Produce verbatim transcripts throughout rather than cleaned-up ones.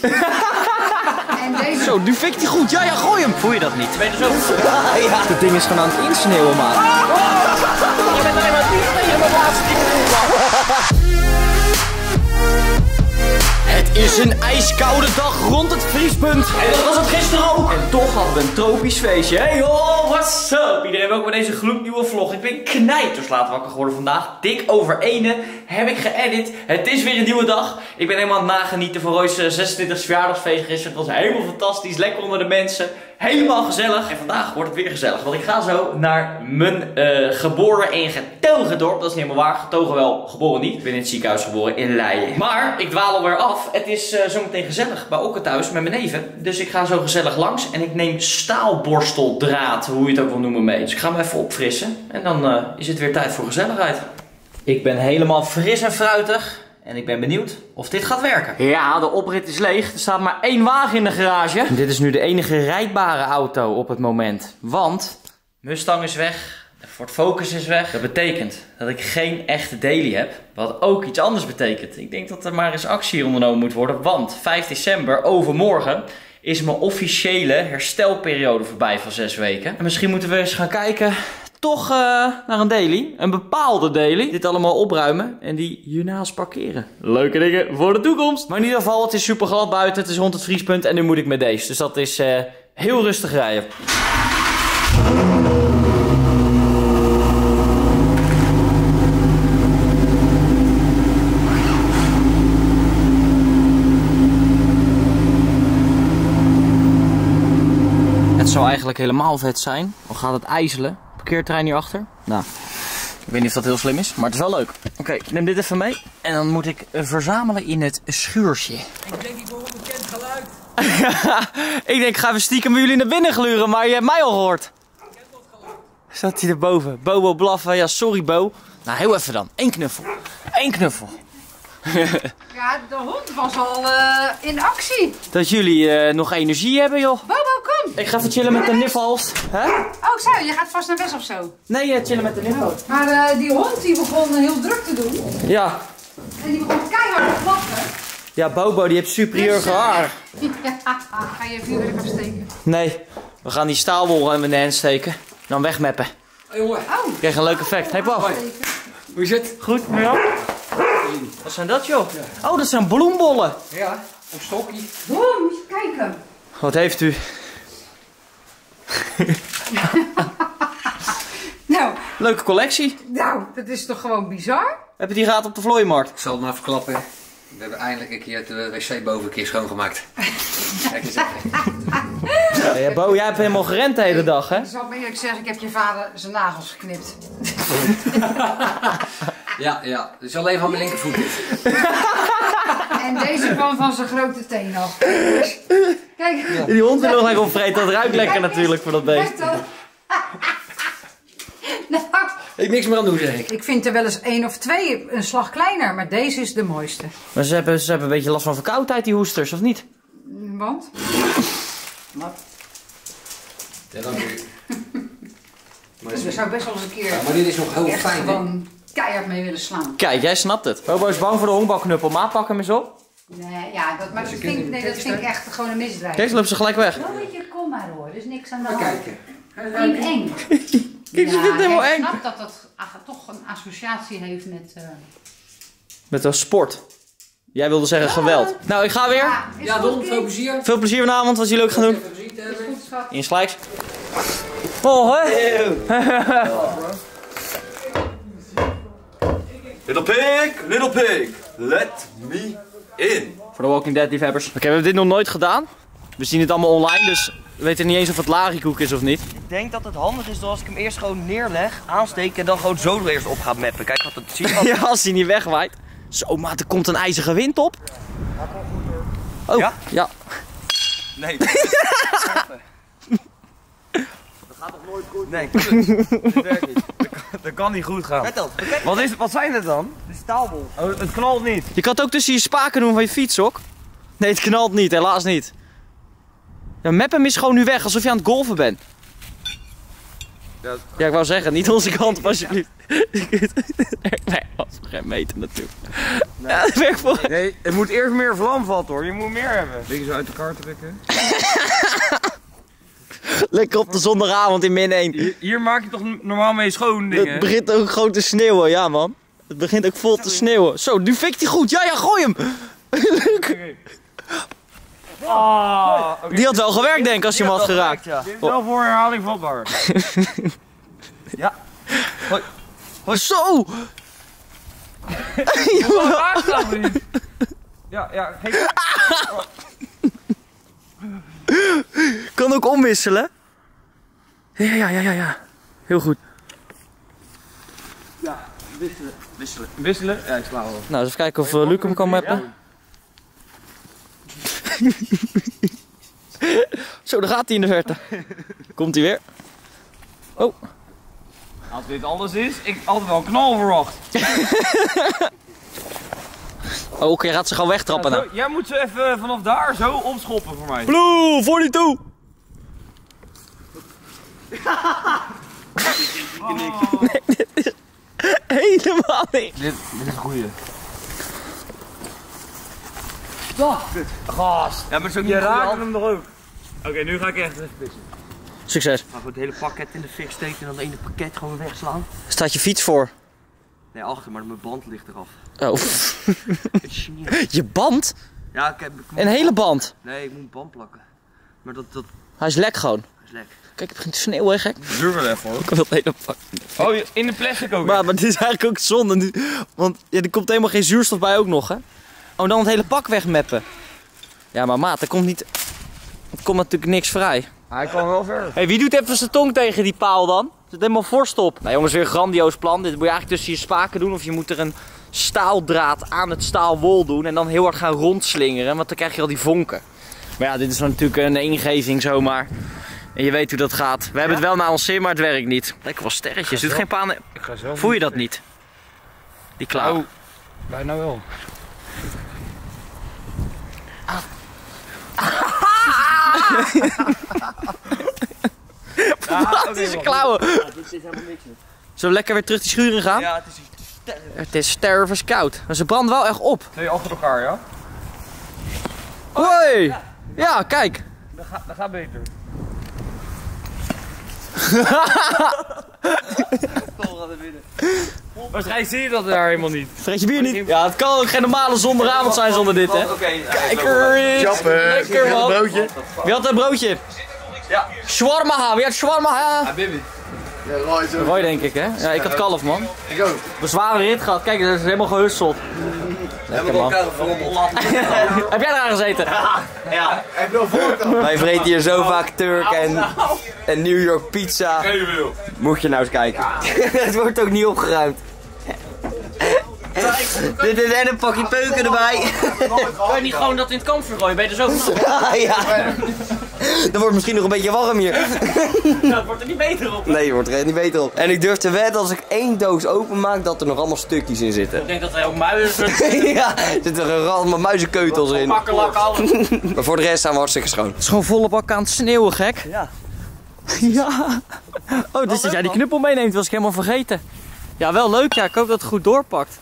En deze... Zo, nu fikt hij goed. Ja, ja, gooi hem. Voel je dat niet? Ben je er zo? Ja, ja. Dat ding is gewoon aan het insneeuwen, man. Je bent alleen maar helemaal laatste ding. Het is een ijskoude dag rond het vriespunt. En dat was het gisteren ook. En toch hadden we een tropisch feestje. Hey ho, what's up? Iedereen welkom bij deze gloednieuwe vlog. Ik ben knijters laat wakker geworden vandaag. Dik over ene heb ik geëdit. Het is weer een nieuwe dag. Ik ben helemaal aan het nagenieten van Roy's zesentwintigste verjaardagsfeest gisteren. Het was helemaal fantastisch. Lekker onder de mensen. Helemaal gezellig. En vandaag wordt het weer gezellig. Want ik ga zo naar mijn uh, geboren en getogen dorp. Dat is niet helemaal waar. Getogen wel, geboren niet. Ik ben in het ziekenhuis geboren in Leiden. Maar ik dwaal alweer af. Het is uh, zometeen gezellig bij Okke thuis met mijn neven. Dus ik ga zo gezellig langs. En ik neem staalborsteldraad, hoe je het ook wil noemen, mee. Dus ik ga hem even opfrissen. En dan uh, is het weer tijd voor gezelligheid. Ik ben helemaal fris en fruitig. En ik ben benieuwd of dit gaat werken. Ja, de oprit is leeg. Er staat maar één wagen in de garage. Dit is nu de enige rijdbare auto op het moment. Want Mustang is weg. De Ford Focus is weg. Dat betekent dat ik geen echte daily heb. Wat ook iets anders betekent. Ik denk dat er maar eens actie ondernomen moet worden. Want vijf december, overmorgen, is mijn officiële herstelperiode voorbij van zes weken. En misschien moeten we eens gaan kijken... toch uh, naar een daily. Een bepaalde daily. Dit allemaal opruimen en die hiernaast parkeren. Leuke dingen voor de toekomst. Maar in ieder geval, het is super glad buiten. Het is rond het vriespunt en nu moet ik met deze. Dus dat is uh, heel rustig rijden. Het zou eigenlijk helemaal vet zijn. Dan gaat het ijzelen. Parkeerterrein hierachter. Nou, ik weet niet of dat heel slim is, maar het is wel leuk. Oké, okay, ik neem dit even mee. En dan moet ik verzamelen in het schuurtje. Ik denk, ik hoor een bekend geluid. Ik denk, gaan we stiekem jullie naar binnen gluren, maar je hebt mij al gehoord. Ik heb dat geluid. Staat hij erboven? Bobo blaffen. Ja, sorry Bo. Nou, heel even dan. Eén knuffel. Eén knuffel. Ja, de hond was al uh, in actie. Dat jullie uh, nog energie hebben, joh. Bobo, kom. Ik ga even chillen met de niffels. Huh? Oh, zo. Je gaat vast naar West of zo. Nee, uh, chillen met de niffels. Maar uh, die hond die begon heel druk te doen. Ja. En die begon keihard te blaffen. Ja, Bobo, die heeft superieur Dus, uh, gehaar. Ja, ga je vuurwerk afsteken? Nee, we gaan die staalwol in mijn hand steken. Dan wegmeppen. Oh, jongen. Oh. Krijg een leuk effect. Hey, Bob. Hoe is het? Goed, ja. Wat zijn dat, joh? Oh, dat zijn bloembollen. Ja, een stokje. Boem, moet je kijken. Wat heeft u? Nou. Leuke collectie. Nou, dat is toch gewoon bizar? Heb je die gehad op de vlooimarkt? Ik zal het maar verklappen. We hebben eindelijk een keer de wc boven een keer schoongemaakt. Kijk eens even. Ja, Bo, jij hebt helemaal gerend de hele dag, hè? Ik zal maar eerlijk zeggen, ik heb je vader zijn nagels geknipt. Ja, ja. Het is alleen van mijn linkervoet dit. En deze kwam van zijn grote teen af. Kijk. Ja. Die hond wil nog lekker opvreten. Dat ruikt lekker natuurlijk voor dat beest. Nou, Ik niks meer aan doen, zeg ik. ik vind er wel eens één of twee een slag kleiner, maar deze is de mooiste. Maar ze hebben, ze hebben een beetje last van verkoudheid, die hoesters, of niet? Want? Wat? Ja, dank u. Maar, Dus er zou best wel eens een keer ja, maar dit is nog heel echt fijn. gewoon keihard mee willen slaan. Kijk, jij snapt het. Bobo is bang voor de honkbalknuppel. Ma, pak hem eens op. Nee, ja, dat, maar dat vind, ik- nee, dat vind ik echt gewoon een misdrijf. Kijk, ze loopt ze gelijk weg. Rolletje, kom maar hoor, er is niks aan de Even hand. kijken. Eng, eng. Kijk, ze vindt het helemaal ik eng. snap dat dat ach, toch een associatie heeft met... Uh... Met een sport. Jij wilde zeggen geweld. Nou, ik ga weer. Ja, is Ja, goed, Don, kind? veel plezier. Veel plezier vanavond, wat jullie leuk gaan doen. Even plezier te Is hebben. goed, schat. Insgelijks. Oh, hè? Little pig, little pig, let me in. Voor de Walking Dead liefhebbers. Oké, we hebben dit nog nooit gedaan. We zien het allemaal online, dus we weten niet eens of het larikoek is of niet. Ik denk dat het handig is als ik hem eerst gewoon neerleg, aansteek en dan gewoon zo er eerst op ga meppen. Kijk wat het ziet. Ja, als hij niet wegwaait. Zo, maat, er komt een ijzige wind op. Oh, ja? Ja. Nee. gaat toch nooit goed? Nee, dit werkt niet. Dat kan, dat kan niet goed gaan. Wat, is, wat zijn het dan? De staalbol. Oh, het knalt niet. Je kan het ook tussen je spaken doen van je fiets, ook. Nee, het knalt niet, helaas niet. Ja, map hem is gewoon nu weg, alsof je aan het golfen bent. Ja, ja ik wou zeggen, niet onze kant op alsjeblieft. Nee, dat is geen meter natuurlijk. Nee. Ja, dat werkt voor. Nee, het moet eerst meer vlam vatten hoor. Je moet meer hebben. Beetje zo uit elkaar trekken. Lekker op de zondagavond in min één. Hier, hier maak je toch normaal mee schoon dingen? Het begint ook gewoon te sneeuwen, ja man. Het begint ook vol te sneeuwen. Zo, nu fikt hij goed. Ja, ja, gooi hem. Okay. Oh, okay. Die had wel gewerkt denk ik als je hem had geraakt. Ja. Dit is wel voor herhaling vatbaar. Ja. Hoi. Hoi. Zo! Ja, ja. Hey. Kan ook omwisselen. Ja, ja, ja, ja, ja. Heel goed. Ja, wisselen. Wisselen. Wisselen? Ja, ik sla wel. Nou, eens even kijken of uh, Luc hem kan mappen. Ja. Zo, daar gaat hij in de verte. Komt hij weer. Oh. Als dit anders is, ik had wel een knal verwacht. Oh, oké, hij gaat ze gewoon wegtrappen ja, nou. Jij moet ze even vanaf daar zo opschoppen voor mij. Blue, voor die toe! Oh. Nee, dit is helemaal niks. Dit, dit is een goeie. Ja, gast. Ja, maar zo je raakt hem nog ook. Oké, okay, nu ga ik echt even pissen. Succes. Ga gewoon het hele pakket in de fik steken en dan het ene pakket gewoon wegslaan. Staat je fiets voor? Nee, achter, maar mijn band ligt eraf. Oh. Je band? Ja, ik heb... Ik een hele band? Nee, ik moet een band plakken. Maar dat... dat... Hij is lek gewoon. Hij is lek. Kijk, het begint te sneeuwen, gek. Duur wel even hoor. Ik wil dat hele pak. Oh, in de plastic ook. Maar, maar dit is eigenlijk ook zonde nu. Want ja, er komt helemaal geen zuurstof bij ook nog, hè? Oh, dan het hele pak wegmeppen. Ja, maar maat, er komt niet... Er komt natuurlijk niks vrij. Hij kan wel ver. Hé, hey, wie doet even zijn tong tegen die paal dan? Zit helemaal voorstop. Nou jongens, weer een grandioos plan. Dit moet je eigenlijk tussen je spaken doen. Of je moet er een staaldraad aan het staalwol doen. En dan heel hard gaan rondslingeren. Want dan krijg je al die vonken. Maar ja, dit is natuurlijk een ingeving zomaar. En je weet hoe dat gaat. We hebben het wel naar ons zin, maar het werkt niet. Lekker wel sterretjes. Doet geen paan. Voel je dat niet? Die klauw. Oh, bijna wel. Wat is een klauwen? Ja, dit zit helemaal niks in. Zullen we lekker weer terug die schuur in gaan? Ja, het is sterk. Het is stervens koud. Maar ze brandt wel echt op. Twee achter elkaar, ja? Hoi! Ja. Ja, kijk. Dat gaat, dat gaat beter. Waarschijnlijk zie je dat daar helemaal niet. Vergeet je bier niet? Ja, het kan ook geen normale zondagavond zijn zonder dit, hè? Oké, Kijk er eens. Lekker man. broodje. Wie had een broodje? Ja. Shawarma, wie had shawarma? Ah, Bibi. Ja, Roy zo. Roy denk ik, hè? Ja, ik had kalf, man. Ik ook. Een zware rit gehad. Kijk, dat is helemaal gehusteld. Lekker man. Heb jij eraan gezeten? Ja. Heb je nog voor? Wij vreten hier zo vaak Turk en, en New York pizza. Moet je nou eens kijken. Het wordt ook niet opgeruimd. Dit is en een pakje peuken erbij. Kan je niet gewoon dat in het kamp vergooien? Ben je er zo van? Ja. Dat wordt misschien nog een beetje warm hier. Dat wordt er niet beter op. Nee, je wordt er echt niet beter op. En ik durf te wedden als ik één doos openmaak dat er nog allemaal stukjes in zitten. Ik denk dat er ook muizen Ja, er zitten er allemaal muizenkeutels in. Makkelak, alles. Maar voor de rest zijn we hartstikke schoon. Het is gewoon volle bak aan het sneeuwen, gek. Ja. Ja. Oh, dus dat jij die knuppel meeneemt, was ik helemaal vergeten. Ja, wel leuk, ja. Ik hoop dat het goed doorpakt.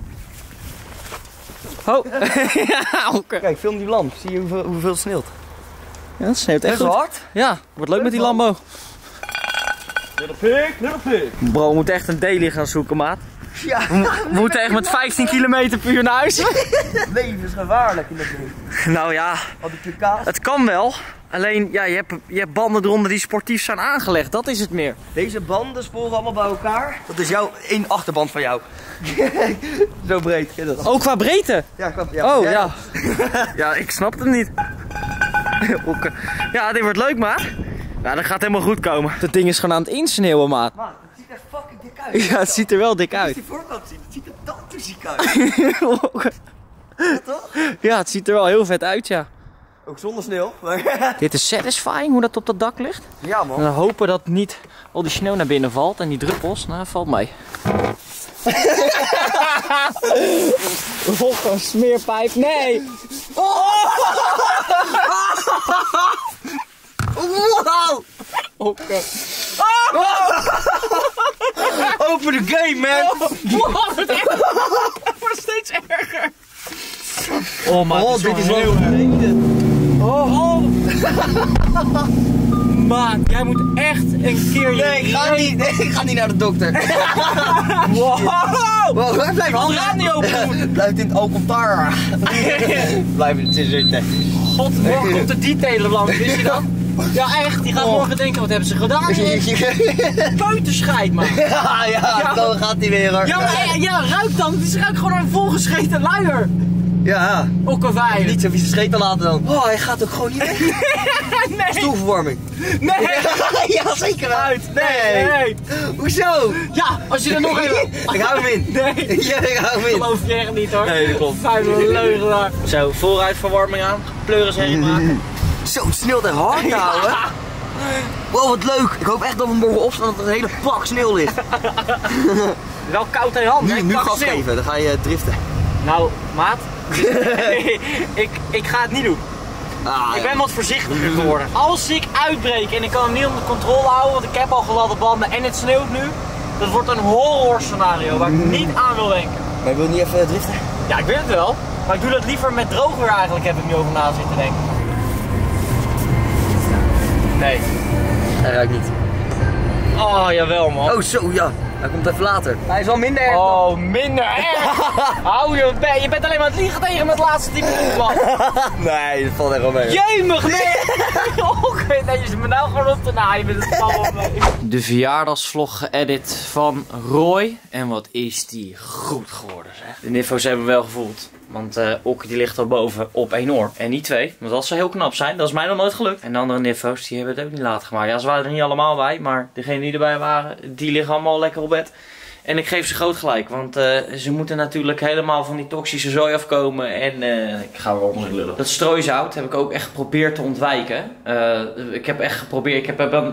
Oh. Ja, oké. Kijk, film die lamp. Zie je hoeveel, hoeveel het sneeuwt? Ja, het sneeuwt echt Best wel goed. hard. Ja, wordt leuk met die Lambo. Little pig, little pig. Bro, we moeten echt een daily gaan zoeken, maat. Ja. We moeten echt met vijftien kilometer per uur naar huis. Levensgevaarlijk in dat ding. Nou ja, Had ik je kaas? het kan wel. Alleen, ja, je hebt, je hebt banden eronder die sportief zijn aangelegd. Dat is het meer. Deze banden sporen allemaal bij elkaar. Dat is jouw één achterband van jou. Zo breed, ken je dat? Oh, qua breedte? Ja, klopt. Ja. Oh, Ja. ja. Ja, ik snap het niet. Oké. Ja, dit wordt leuk, maat. Ja, dat gaat helemaal goed komen. Dat ding is gewoon aan het insneeuwen, maat. Maar het ziet er fucking dik uit. Ja, het ziet er wel dik Als uit. die voorkant ziet, het ziet er tantoeziek uit. Ja, toch? Ja, het ziet er wel heel vet uit, ja. Ook zonder sneeuw. Maar Dit is satisfying hoe dat op dat dak ligt. ja, En man. dan hopen dat niet al die sneeuw naar binnen valt en die druppels, nou, valt mee. Of een smeerpijp, nee! Wow! Oké. Oh go for the game, man. Wow, het wordt echt- het wordt steeds erger. Oh, maar Oh, het is dit is wel wel heel erg. Oh, oh. Maat, jij moet echt een keer je... Nee, ik ga niet, nee, ik ga niet naar de dokter. Wow! Wow, blijf Wat hangen. gaat niet open? Blijf in het Alcantara. Blijf in het zitten. God, morgen komt de detailer langs, wist je dat? Ja, echt, die gaat morgen denken, wat hebben ze gedaan? Peuterscheid, man. Ja, ja, dan gaat hij weer hoor. Ja, maar ja, ruik dan. Het is ruik gewoon een volgescheten luier. Ja, Okkewij. niet zo vieze scheet te laten dan. Oh, hij gaat ook gewoon niet weg. Nee. Stoelverwarming. Nee. Ja, zeker wel. Uit. Nee. Nee. Hoezo? Ja, als je er nog even... Ik hou hem in. Nee. Ja, ik hou hem in. Geloof je echt niet hoor. Nee, dat klopt. Vuile leugenaar. Zo, vooruitverwarming aan. Pleuris heen maken. Zo, het sneeuwt echt hard nou, hè? Wow, wat leuk. Ik hoop echt dat we morgen opstaan dat er een hele pak sneeuw ligt. Wel koud in je hand, hè? Nu, nu Pak gas sneeuw. geven, dan ga je driften. Nou, maat. ik, ik ga het niet doen. Ah, Ik ja. ben wat voorzichtiger geworden. Als ik uitbreek en ik kan hem niet onder controle houden, want ik heb al gladde banden en het sneeuwt nu. Dat wordt een horror scenario waar ik niet aan wil denken. Maar je wilt niet even driften? Ja, ik wil het wel. Maar ik doe dat liever met droog weer eigenlijk, heb ik nu over na zitten denken. Nee. Hij ruikt niet. Oh, jawel man. Oh, zo, ja. Hij komt even later. Hij is wel minder erg dan. Oh, minder erg. Hou je bek. Je bent alleen maar aan het liegen tegen me het laatste tien minuten man. Nee, dat valt echt wel mee. Jemig, nee. Oké, nee, je zit me nou gewoon op te naaien met het valt mee. De verjaardagsvlog geëdit van Roy. En wat is die goed geworden zeg. De nifo's hebben we wel gevoeld. Want uh, Okke die ligt al boven op één oor. En niet twee. Want dat zou heel knap zijn. Dat is mij nog nooit gelukt. En de andere nifo's die hebben het ook niet laten gemaakt. Ja, ze waren er niet allemaal bij. Maar degenen die erbij waren, die liggen allemaal lekker op bed. En ik geef ze groot gelijk. Want uh, ze moeten natuurlijk helemaal van die toxische zooi afkomen. En uh, ik ga weer onder lullen. Dat strooisout heb ik ook echt geprobeerd te ontwijken. Uh, ik heb echt geprobeerd. Ik heb... heb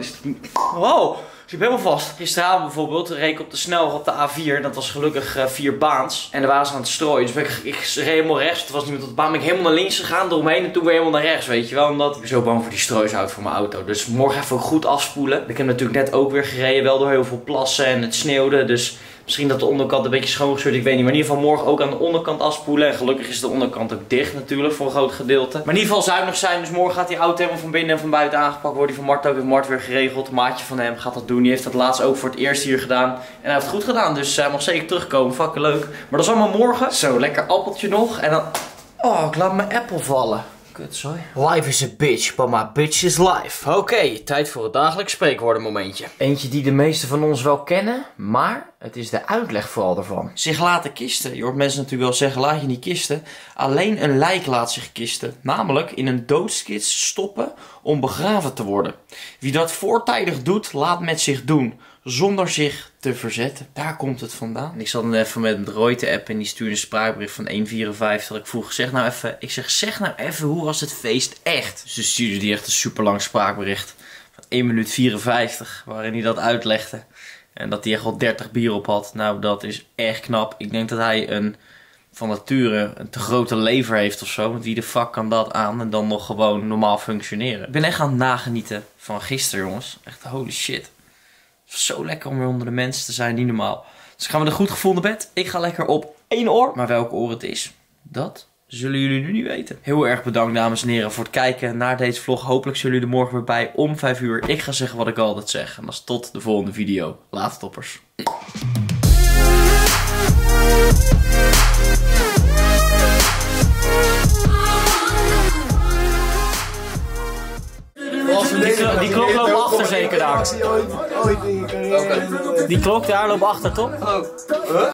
wow! Ik zit helemaal vast. Gisteravond bijvoorbeeld reed ik op de snelweg op de A vier. Dat was gelukkig uh, vier baans. En daar waren ze aan het strooien. Dus ben ik, ik reed helemaal rechts. Het was niet meer tot de baan. Ben ik helemaal naar links gegaan. Eromheen. En toen weer helemaal naar rechts. Weet je wel. Omdat ik ben zo bang voor die strooisout voor mijn auto. Dus morgen even ook goed afspoelen. Ik heb natuurlijk net ook weer gereden. Wel door heel veel plassen. En het sneeuwde. Dus misschien dat de onderkant een beetje schoongescheurd. Ik weet niet. Maar in ieder geval morgen ook aan de onderkant afspoelen. En gelukkig is de onderkant ook dicht natuurlijk. Voor een groot gedeelte. Maar in ieder geval zuinig zijn. Dus morgen gaat die auto helemaal van binnen en van buiten aangepakt worden. Die van Mart ook. Heeft Mart weer geregeld. Een maatje van hem gaat dat doen. Die heeft dat laatst ook voor het eerst hier gedaan. En hij heeft het goed gedaan. Dus hij mag zeker terugkomen. Fucking leuk. Maar dat is allemaal morgen. Zo, lekker appeltje nog. En dan... Oh, ik laat mijn apple vallen. Kut, sorry. Life is a bitch, but my bitch is life. Oké, okay, tijd voor het dagelijks spreekwoorden momentje. Eentje die de meesten van ons wel kennen, maar het is de uitleg vooral ervan. Zich laten kisten. Je hoort mensen natuurlijk wel zeggen, laat je niet kisten. Alleen een lijk laat zich kisten. Namelijk in een doodskist stoppen om begraven te worden. Wie dat voortijdig doet, laat met zich doen. Zonder zich te verzetten. Daar komt het vandaan. En ik zat dan even met Roy te appen en die stuurde een spraakbericht van één vierenvijftig. Ik vroeg, zeg nou even, ik zeg, zeg nou even, hoe was het feest echt? Dus ze stuurde die echt een super lang spraakbericht van één minuut vierenvijftig, waarin hij dat uitlegde. En dat hij echt al dertig bier op had. Nou, dat is echt knap. Ik denk dat hij een, van nature een te grote lever heeft of zo. Want wie de fuck kan dat aan en dan nog gewoon normaal functioneren? Ik ben echt aan het nagenieten van gisteren, jongens. Echt holy shit. Zo lekker om weer onder de mensen te zijn, niet normaal. Dus gaan we een goed gevoel naar bed. Ik ga lekker op één oor. Maar welke oor het is, dat zullen jullie nu niet weten. Heel erg bedankt dames en heren voor het kijken naar deze vlog. Hopelijk zullen jullie er morgen weer bij om vijf uur. Ik ga zeggen wat ik altijd zeg. En dat is tot de volgende video. Later toppers. Die, die klok loopt achter zeker daar. Die klok daar loopt achter, toch?